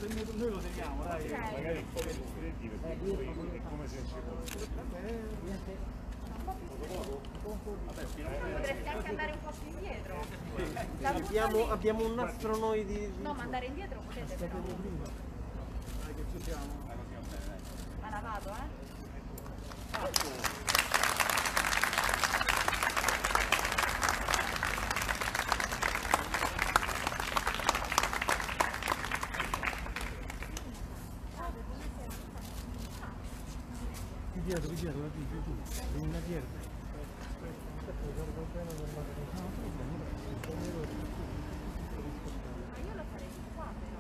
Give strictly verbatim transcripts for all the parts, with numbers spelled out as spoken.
noi lo teniamo, dai. Okay. Magari un po' più freddi perché poi è come se non ci fosse. Potresti anche andare un po' più indietro. Abbiamo, abbiamo un nastro noi di... No, ma andare indietro potete però. Dai che ci siamo. Ha lavato, eh? Qui dietro, qui dietro, qui dietro, qui dietro, dietro. Ma io lo farei di qua però.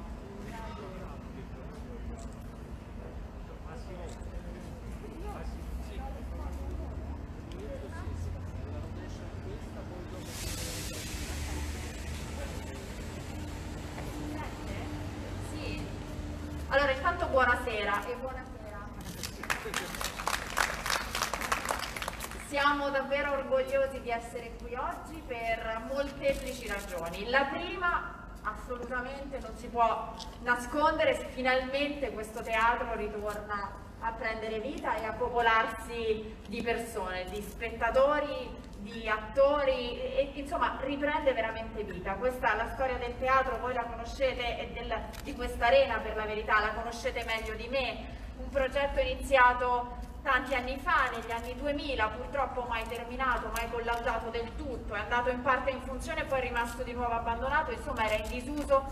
Sì. Allora intanto buonasera e buonasera. Siamo davvero orgogliosi di essere qui oggi per molteplici ragioni. La prima, assolutamente non si può nascondere, finalmente questo teatro ritorna a prendere vita e a popolarsi di persone, di spettatori, di attori, e insomma riprende veramente vita. Questa è la storia del teatro, voi la conoscete, e del, di questa arena per la verità, la conoscete meglio di me. Un progetto iniziato tanti anni fa, negli anni duemila, purtroppo mai terminato, mai collaudato del tutto, è andato in parte in funzione e poi è rimasto di nuovo abbandonato, insomma era in disuso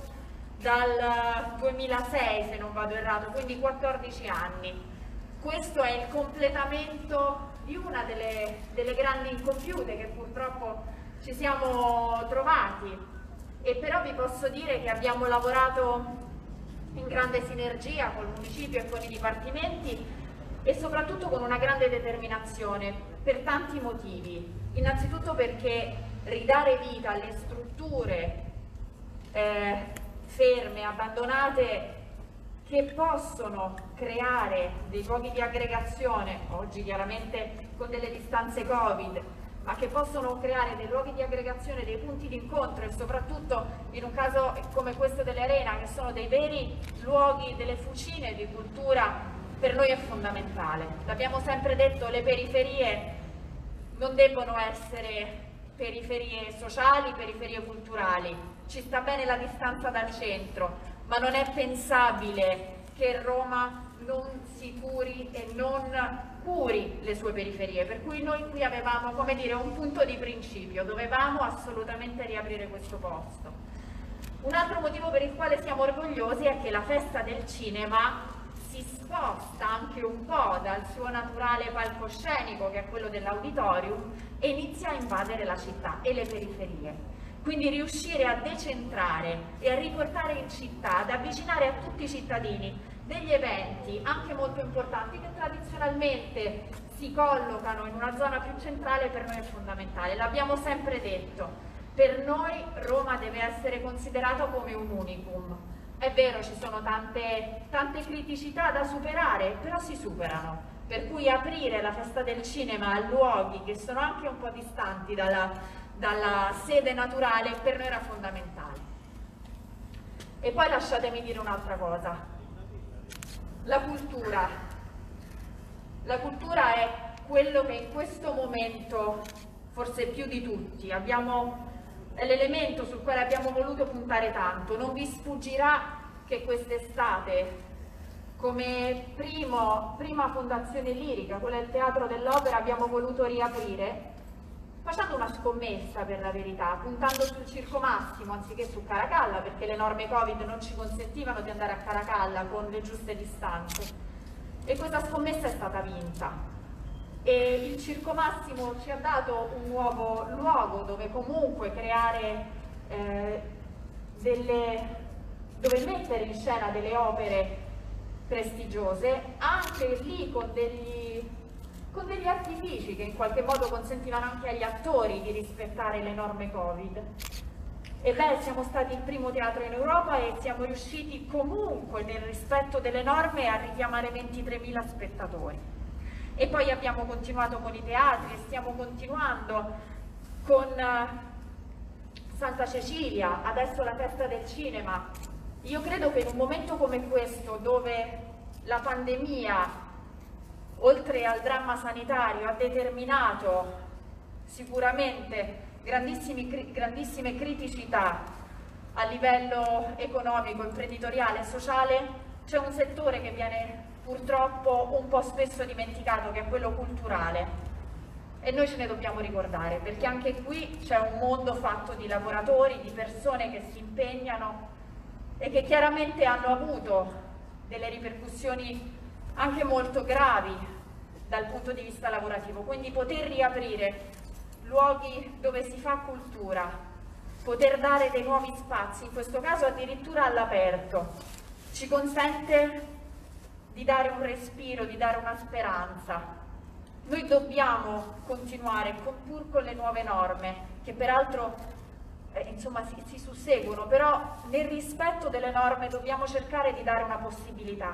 dal duemilasei se non vado errato, quindi quattordici anni. Questo è il completamento di una delle, delle grandi incompiute che purtroppo ci siamo trovati, e però vi posso dire che abbiamo lavorato in grande sinergia col municipio e con i dipartimenti, e soprattutto con una grande determinazione per tanti motivi. Innanzitutto perché ridare vita alle strutture eh, ferme, abbandonate, che possono creare dei luoghi di aggregazione, oggi chiaramente con delle distanze Covid, ma che possono creare dei luoghi di aggregazione, dei punti di incontro, e soprattutto in un caso come questo delle Arena, che sono dei veri luoghi, delle fucine di cultura, per noi è fondamentale. L'abbiamo sempre detto, le periferie non debbono essere periferie sociali, periferie culturali. Ci sta bene la distanza dal centro, ma non è pensabile che Roma non si curi e non curi le sue periferie, per cui noi qui avevamo, come dire, un punto di principio, dovevamo assolutamente riaprire questo posto. Un altro motivo per il quale siamo orgogliosi è che la festa del cinema si sposta anche un po' dal suo naturale palcoscenico, che è quello dell'auditorium, e inizia a invadere la città e le periferie. Quindi riuscire a decentrare e a riportare in città, ad avvicinare a tutti i cittadini degli eventi anche molto importanti che tradizionalmente si collocano in una zona più centrale, per noi è fondamentale. L'abbiamo sempre detto, per noi Roma deve essere considerata come un unicum. È vero, ci sono tante, tante criticità da superare, però si superano, per cui aprire la festa del cinema a luoghi che sono anche un po' distanti dalla, dalla sede naturale per noi era fondamentale. E poi lasciatemi dire un'altra cosa, la cultura. La cultura è quello che in questo momento, forse più di tutti, abbiamo... è l'elemento sul quale abbiamo voluto puntare tanto. Non vi sfuggirà che quest'estate, come primo, prima fondazione lirica, quella del Teatro dell'Opera, abbiamo voluto riaprire facendo una scommessa, per la verità, puntando sul Circo Massimo anziché su Caracalla, perché le norme Covid non ci consentivano di andare a Caracalla con le giuste distanze, e questa scommessa è stata vinta. E il Circo Massimo ci ha dato un nuovo luogo dove comunque creare eh, delle, dove mettere in scena delle opere prestigiose, anche lì con degli, con degli artifici che in qualche modo consentivano anche agli attori di rispettare le norme Covid. E beh, siamo stati il primo teatro in Europa e siamo riusciti comunque nel rispetto delle norme a richiamare ventitremila spettatori. E poi abbiamo continuato con i teatri e stiamo continuando con Santa Cecilia, adesso la festa del cinema, Io credo che in un momento come questo, dove la pandemia, oltre al dramma sanitario, ha determinato sicuramente grandissime, grandissime criticità a livello economico, imprenditoriale e sociale, c'è un settore che viene purtroppo un po' spesso dimenticato, che è quello culturale. E noi ce ne dobbiamo ricordare, perché anche qui c'è un mondo fatto di lavoratori, di persone che si impegnano e che chiaramente hanno avuto delle ripercussioni anche molto gravi dal punto di vista lavorativo. Quindi poter riaprire luoghi dove si fa cultura, poter dare dei nuovi spazi, in questo caso addirittura all'aperto, ci consente di dare un respiro, di dare una speranza. Noi dobbiamo continuare, pur con le nuove norme, che peraltro eh, insomma, si, si susseguono, però nel rispetto delle norme dobbiamo cercare di dare una possibilità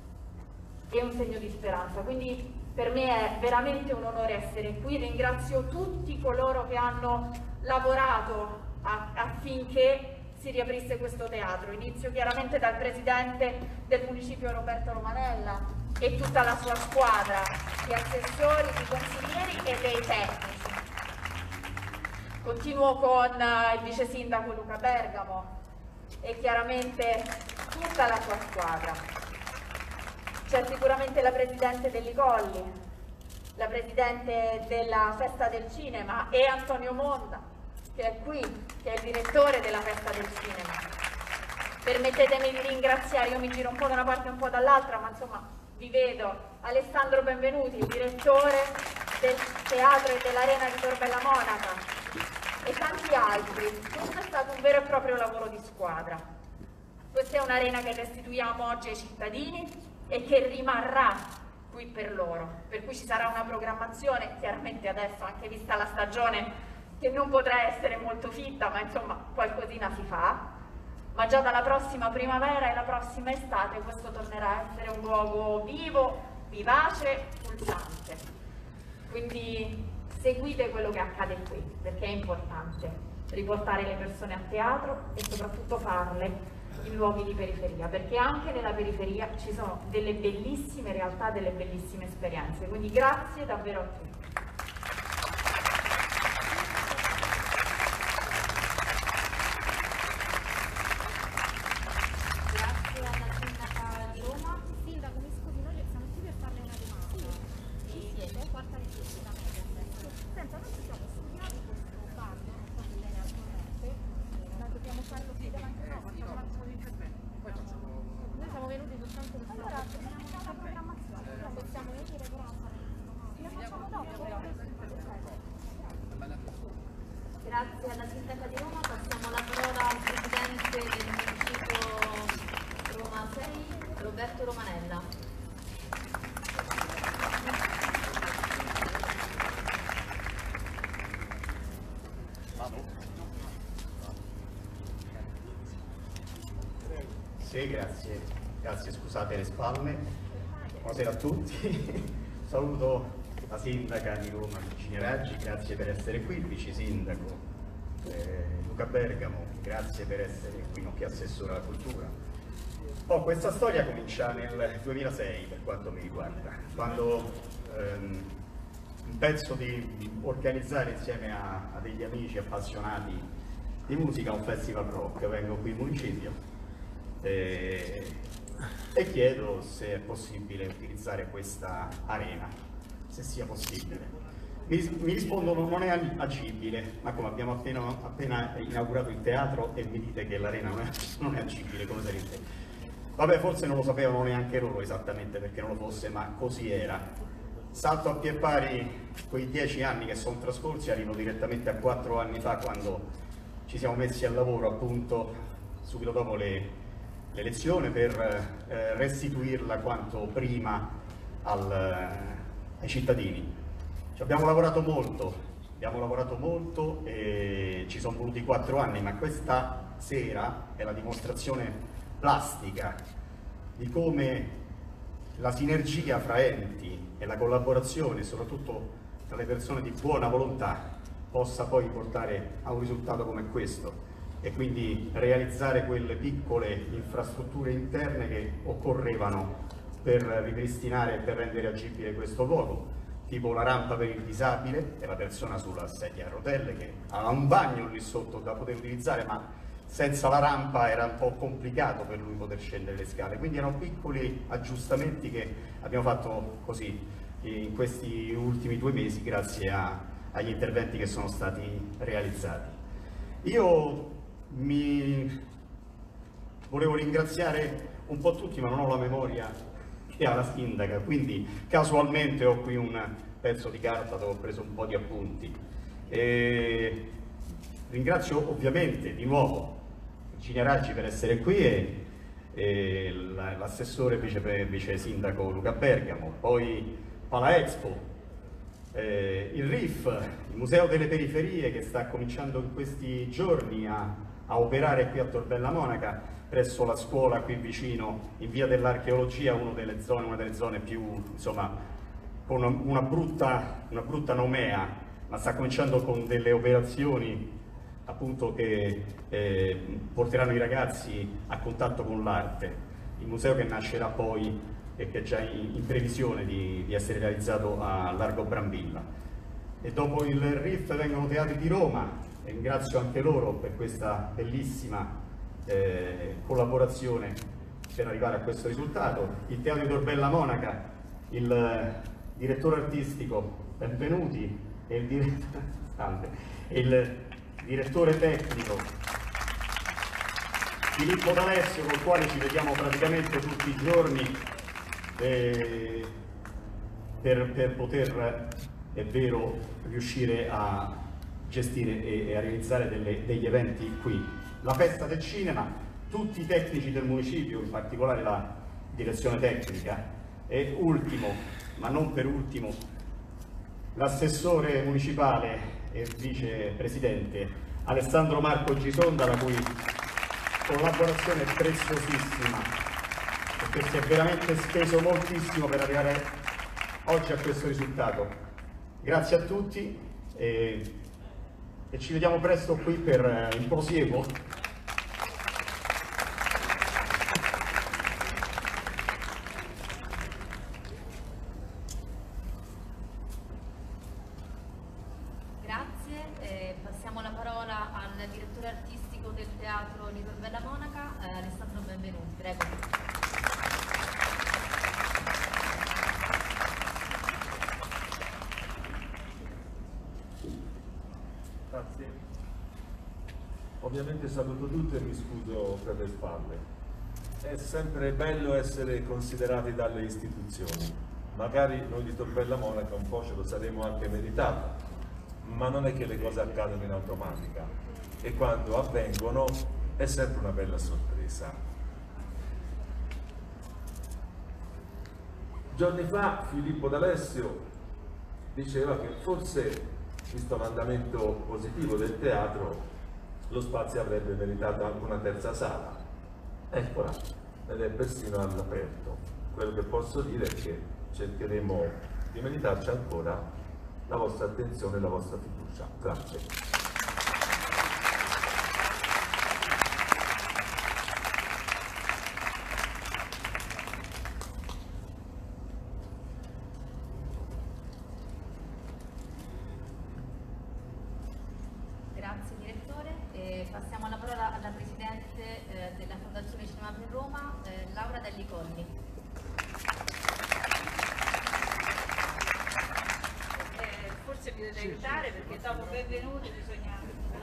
e un segno di speranza. Quindi per me è veramente un onore essere qui. Ringrazio tutti coloro che hanno lavorato a, affinché si riaprisse questo teatro. Inizio chiaramente dal presidente del municipio Roberto Romanella e tutta la sua squadra di assessori, di consiglieri e dei tecnici. Continuo con il vice sindaco Luca Bergamo e chiaramente tutta la sua squadra. C'è sicuramente la presidente dell'I Colli, la presidente della Festa del Cinema e Antonio Monda, che è qui, che è il direttore della Festa del Cinema. Permettetemi di ringraziare, io mi giro un po' da una parte e un po' dall'altra, ma insomma vi vedo, Alessandro Benvenuti, il direttore del teatro e dell'Arena di Tor Bella Monaca e tanti altri. Questo è stato un vero e proprio lavoro di squadra. Questa è un'arena che restituiamo oggi ai cittadini e che rimarrà qui per loro, per cui ci sarà una programmazione, chiaramente adesso anche vista la stagione che non potrà essere molto fitta, ma insomma qualcosina si fa. Ma già dalla prossima primavera e la prossima estate questo tornerà a essere un luogo vivo, vivace, pulsante. Quindi seguite quello che accade qui, perché è importante riportare le persone a teatro e soprattutto farle in luoghi di periferia, perché anche nella periferia ci sono delle bellissime realtà, delle bellissime esperienze. Quindi grazie davvero a tutti. Grazie alla Sindaca di Roma, passiamo la parola al Presidente del Municipio Roma sei, Roberto Romanella. Sì, grazie, grazie, scusate le spalle. Buonasera a tutti. Saluto la Sindaca di Roma, Virginia Raggi, grazie per essere qui, il Vice Sindaco eh, Luca Bergamo, grazie per essere qui, nonché Assessore alla Cultura. Oh, questa storia comincia nel duemilasei per quanto mi riguarda, quando ehm, un pezzo di organizzare insieme a, a degli amici appassionati di musica un festival rock. Vengo qui in municipio e, e chiedo se è possibile utilizzare questa arena, se sia possibile. Mi, mi rispondono non è agibile, ma come abbiamo appena, appena inaugurato il teatro e mi dite che l'arena non, non è agibile, come se rende? Vabbè, forse non lo sapevano neanche loro esattamente perché non lo fosse, ma così era. Salto a pie pari quei dieci anni che sono trascorsi, arrivo direttamente a quattro anni fa quando ci siamo messi al lavoro appunto subito dopo le l'elezione per eh, restituirla quanto prima al, ai cittadini. Ci abbiamo lavorato molto, abbiamo lavorato molto e ci sono voluti quattro anni, ma questa sera è la dimostrazione plastica di come la sinergia fra enti e la collaborazione, soprattutto tra le persone di buona volontà, possa poi portare a un risultato come questo. e quindi realizzare quelle piccole infrastrutture interne che occorrevano per ripristinare e per rendere agibile questo luogo, tipo la rampa per il disabile e la persona sulla sedia a rotelle che ha un bagno lì sotto da poter utilizzare, ma senza la rampa era un po' complicato per lui poter scendere le scale, quindi erano piccoli aggiustamenti che abbiamo fatto così in questi ultimi due mesi grazie a, agli interventi che sono stati realizzati. Io mi volevo ringraziare un po' tutti, ma non ho la memoria che ha la sindaca, quindi casualmente ho qui un pezzo di carta dove ho preso un po' di appunti. E ringrazio ovviamente di nuovo Virginia Raggi per essere qui e, e l'assessore vice, vice sindaco Luca Bergamo, poi Pala Expo, eh, il R I F, il Museo delle Periferie che sta cominciando in questi giorni a, a operare qui a Tor Bella Monaca presso la scuola qui vicino in via dell'Archeologia, una delle zone, una delle zone più, insomma, con una, una, brutta, una brutta nomea, ma sta cominciando con delle operazioni appunto che eh, porteranno i ragazzi a contatto con l'arte. Il museo che nascerà poi e che è già in, in previsione di, di essere realizzato a Largo Brambilla. E dopo il R I F vengono Teatri di Roma, e ringrazio anche loro per questa bellissima eh, collaborazione per arrivare a questo risultato. Il Teatro di Tor Bella Monaca, il eh, direttore artistico, benvenuti, e il, dire... e il direttore tecnico Filippo D'Alessio, con il quale ci vediamo praticamente tutti i giorni eh, per, per poter, è vero, riuscire a gestire e, e a realizzare delle, degli eventi qui. La festa del cinema, tutti i tecnici del municipio, in particolare la direzione tecnica, e ultimo, ma non per ultimo, l'assessore municipale e vicepresidente Alessandro Marco Gisonda, la cui collaborazione è preziosissima, perché si è veramente speso moltissimo per arrivare oggi a questo risultato. Grazie a tutti e, e ci vediamo presto qui per il prosieguo. Ovviamente saluto tutti e mi scuso per le spalle. È sempre bello essere considerati dalle istituzioni. Magari noi di Tor Bella Monaca un po' ce lo saremmo anche meritato, ma non è che le cose accadono in automatica e quando avvengono è sempre una bella sorpresa. Giorni fa Filippo D'Alessio diceva che forse, visto l'andamento positivo del teatro, lo spazio avrebbe meritato anche una terza sala. Eccola, ed è persino all'aperto. Quello che posso dire è che cercheremo di meritarci ancora la vostra attenzione e la vostra fiducia. Grazie. Grazie direttore. E passiamo la parola alla Presidente eh, della Fondazione Cinema per Roma, eh, Laura Delli Colli. Eh, forse mi dovete aiutare perché dopo benvenuti bisogna...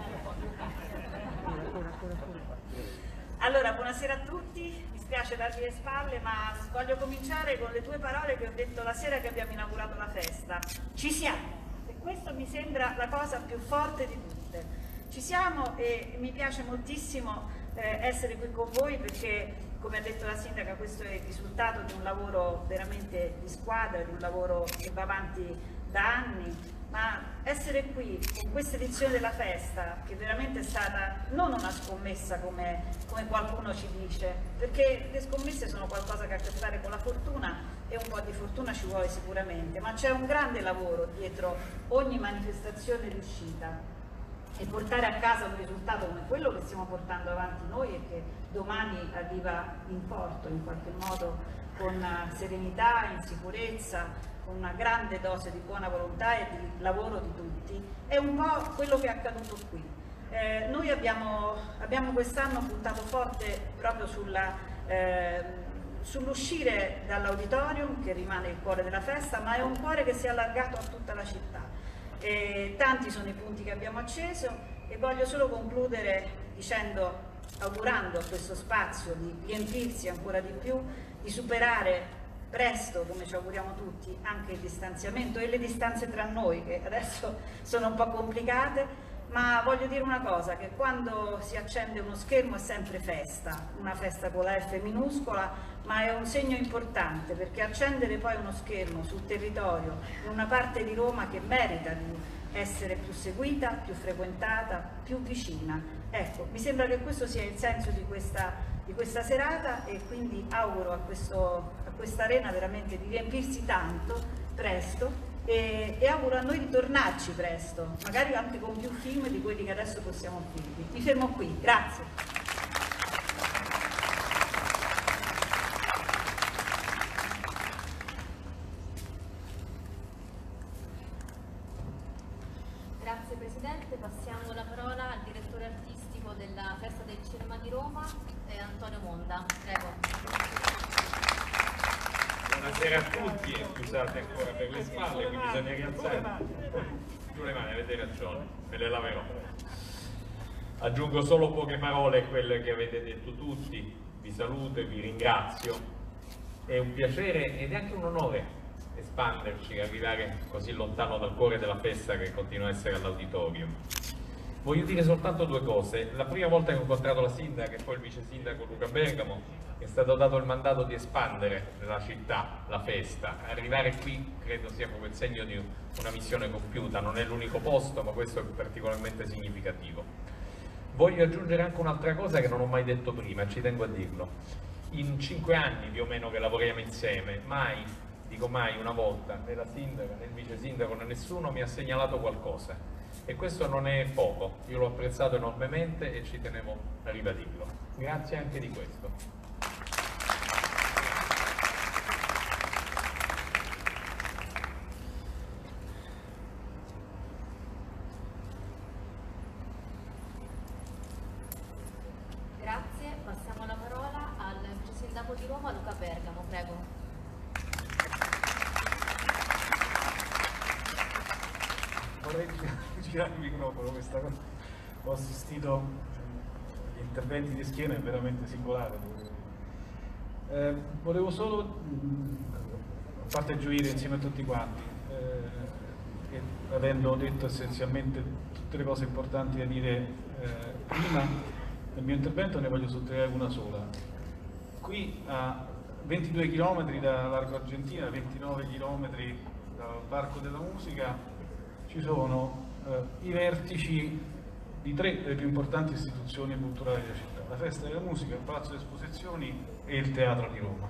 Allora, buonasera a tutti, mi spiace darvi le spalle, ma voglio cominciare con le due parole che ho detto la sera che abbiamo inaugurato la festa. Ci siamo, e questo mi sembra la cosa più forte di tutte. Ci siamo e mi piace moltissimo eh, essere qui con voi perché, come ha detto la Sindaca, questo è il risultato di un lavoro veramente di squadra, di un lavoro che va avanti da anni, ma essere qui con questa edizione della festa, che veramente è stata non una scommessa come, come qualcuno ci dice, perché le scommesse sono qualcosa che ha a che fare con la fortuna e un po' di fortuna ci vuole sicuramente, ma c'è un grande lavoro dietro ogni manifestazione riuscita. e portare a casa un risultato come quello che stiamo portando avanti noi e che domani arriva in porto in qualche modo con serenità, in sicurezza, con una grande dose di buona volontà e di lavoro di tutti, è un po' quello che è accaduto qui. Eh, noi abbiamo, abbiamo quest'anno puntato forte proprio sulla, eh, sull'uscire dall'auditorium, che rimane il cuore della festa, ma è un cuore che si è allargato a tutta la città. E tanti sono i punti che abbiamo acceso e voglio solo concludere dicendo, augurando a questo spazio di riempirsi ancora di più, di superare presto, come ci auguriamo tutti, anche il distanziamento e le distanze tra noi, che adesso sono un po' complicate, ma voglio dire una cosa, che quando si accende uno schermo è sempre festa, una festa con la F minuscola, ma è un segno importante, perché accendere poi uno schermo sul territorio, in una parte di Roma che merita di essere più seguita, più frequentata, più vicina. Ecco, mi sembra che questo sia il senso di questa, di questa serata e quindi auguro a, questo, a questa arena veramente di riempirsi tanto, presto, e, e auguro a noi di tornarci presto, magari anche con più film di quelli che adesso possiamo offrirvi. Mi fermo qui, grazie. Grazie Presidente, passiamo la parola al direttore artistico della Festa del Cinema di Roma, eh, Antonio Monda. Prego. Buonasera a tutti e scusate ancora per le spalle, qui bisogna rialzare giù le mani, avete ragione, me le laverò. Aggiungo solo poche parole a quelle che avete detto tutti, vi saluto e vi ringrazio, è un piacere ed è anche un onore espanderci, arrivare così lontano dal cuore della festa che continua a essere all'auditorium. Voglio dire soltanto due cose. La prima volta che ho incontrato la sindaca e poi il vice sindaco Luca Bergamo è stato dato il mandato di espandere nella città la festa. Arrivare qui credo sia proprio il segno di una missione compiuta, non è l'unico posto, ma questo è particolarmente significativo. Voglio aggiungere anche un'altra cosa che non ho mai detto prima, ci tengo a dirlo. In cinque anni più o meno che lavoriamo insieme, mai, dico mai una volta, né la sindaca né il vice sindaco né nessuno mi ha segnalato qualcosa. E questo non è poco, io l'ho apprezzato enormemente e ci tenevo a ribadirlo. Grazie anche di questo. Grazie, passiamo la parola al vice sindaco di Roma, Luca Bergamo, prego. Vorrei girare il microfono, questa cosa. Ho assistito agli interventi di schiena, è veramente singolare. Eh, volevo solo, mh, a parte gioire insieme a tutti quanti, eh, e avendo detto essenzialmente tutte le cose importanti da dire eh, prima del mio intervento, ne voglio sottolineare una sola. Qui a ventidue chilometri da Largo Argentina, ventinove chilometri dal Parco della Musica, ci sono eh, i vertici di tre delle più importanti istituzioni culturali della città: la Festa della Musica, il Palazzo delle Esposizioni e il Teatro di Roma.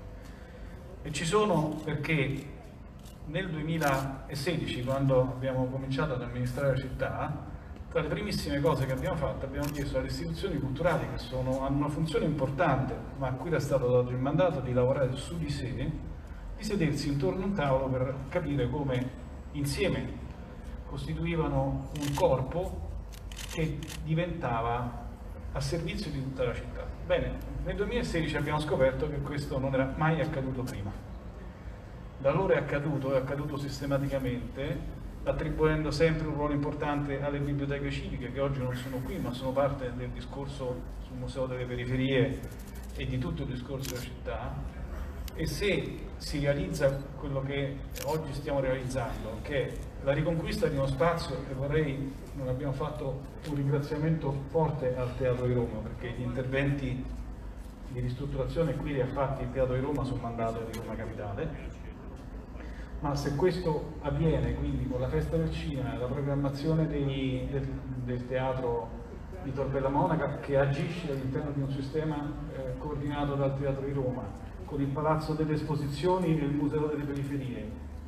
E ci sono perché nel duemilasedici, quando abbiamo cominciato ad amministrare la città, tra le primissime cose che abbiamo fatto abbiamo chiesto alle istituzioni culturali, che sono, hanno una funzione importante, ma a cui era stato dato il mandato di lavorare su di sé, di sedersi intorno a un tavolo per capire come insieme costituivano un corpo che diventava a servizio di tutta la città. Bene, nel duemilasedici abbiamo scoperto che questo non era mai accaduto prima. Da allora è accaduto, è accaduto sistematicamente, attribuendo sempre un ruolo importante alle biblioteche civiche, che oggi non sono qui, ma sono parte del discorso sul Museo delle Periferie e di tutto il discorso della città. E se si realizza quello che oggi stiamo realizzando, che è la riconquista di uno spazio, e vorrei, non abbiamo fatto un ringraziamento forte al Teatro di Roma, perché gli interventi di ristrutturazione qui li ha fatti il Teatro di Roma sul mandato di Roma Capitale, ma se questo avviene quindi con la Festa del Cinema, la programmazione dei, del, del Teatro di Tor Bella Monaca, che agisce all'interno di un sistema eh, coordinato dal Teatro di Roma, con il Palazzo delle Esposizioni e il Museo delle Periferie,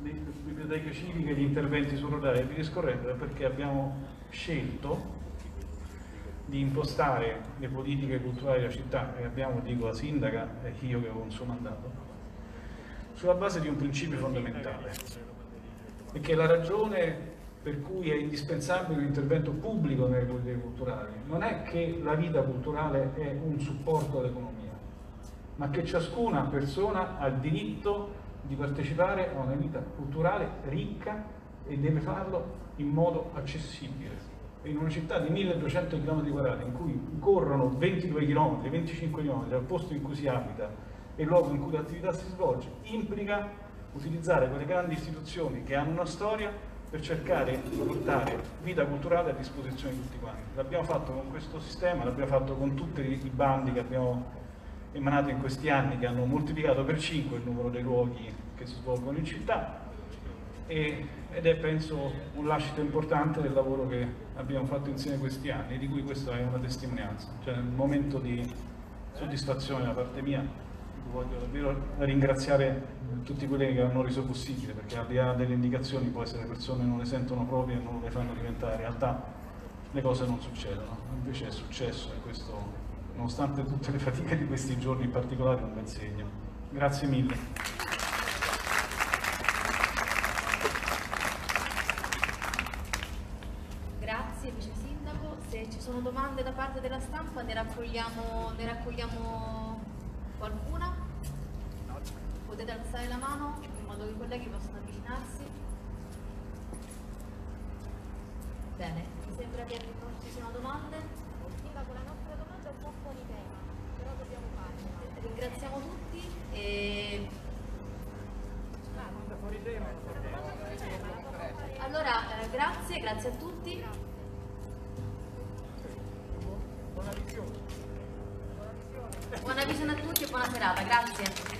biblioteche civiche, gli interventi su rotaia e via discorrendo, è perché abbiamo scelto di impostare le politiche culturali della città, e abbiamo, dico la sindaca e io che ho un suo mandato, sulla base di un principio fondamentale, e che la ragione per cui è indispensabile un intervento pubblico nelle politiche culturali non è che la vita culturale è un supporto all'economia, ma che ciascuna persona ha il diritto di partecipare a una vita culturale ricca e deve farlo in modo accessibile. In una città di milleduecento chilometri quadrati in cui corrono ventidue chilometri, venticinque chilometri dal posto in cui si abita e il luogo in cui l'attività si svolge, implica utilizzare quelle grandi istituzioni che hanno una storia per cercare di portare vita culturale a disposizione di tutti quanti. L'abbiamo fatto con questo sistema, l'abbiamo fatto con tutti i bandi che abbiamo emanato in questi anni, che hanno moltiplicato per cinque il numero dei luoghi che si svolgono in città, e, ed è, penso, un lascito importante del lavoro che abbiamo fatto insieme questi anni, di cui questa è una testimonianza. Cioè, nel momento di soddisfazione da parte mia, voglio davvero ringraziare tutti quelli che hanno reso possibile, perché al di là delle indicazioni poi se le persone non le sentono proprie e non le fanno diventare realtà, le cose non succedono. Invece è successo, e questo, nonostante tutte le fatiche di questi giorni in particolare, è un bel segno. Grazie mille. Grazie Vice Sindaco, se ci sono domande da parte della stampa ne raccogliamo, ne raccogliamo qualcuna? Potete alzare la mano in modo che i colleghi possano avvicinarsi. Bene, mi sembra che non ci siano domande. Sindaco, la nostra domanda è un po' fuori tema, però dobbiamo farla. Ringraziamo tutti e... Allora, eh, grazie, grazie a tutti. Buona visione a tutti e buona serata, grazie.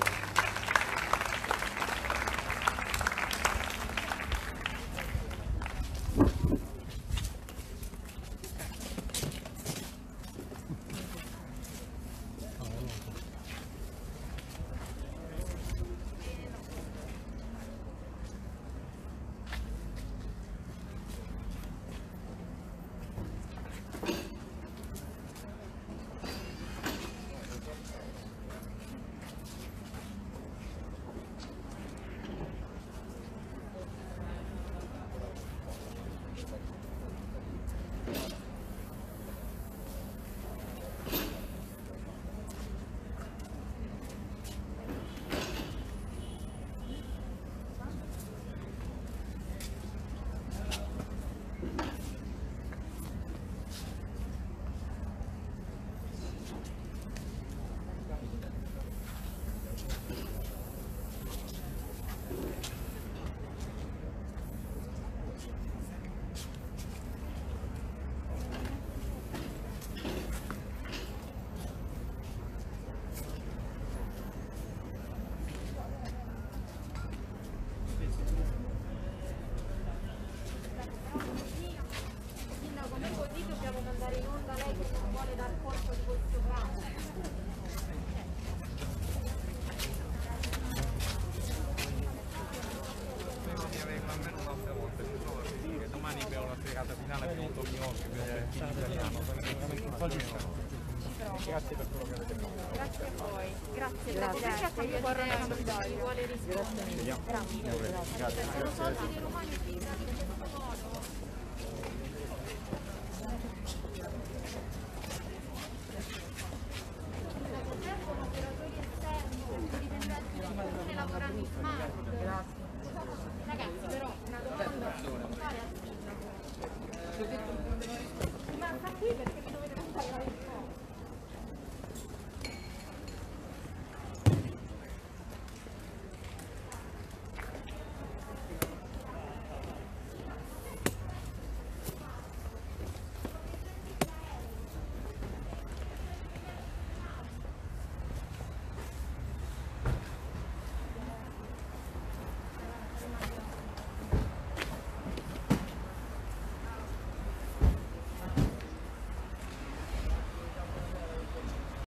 Grazie per quello che avete fatto. Grazie a voi. Grazie, Grazie. grazie. Io vorrei una Vuole rispondere. Grazie. Grazie. Sono soldi dei romani.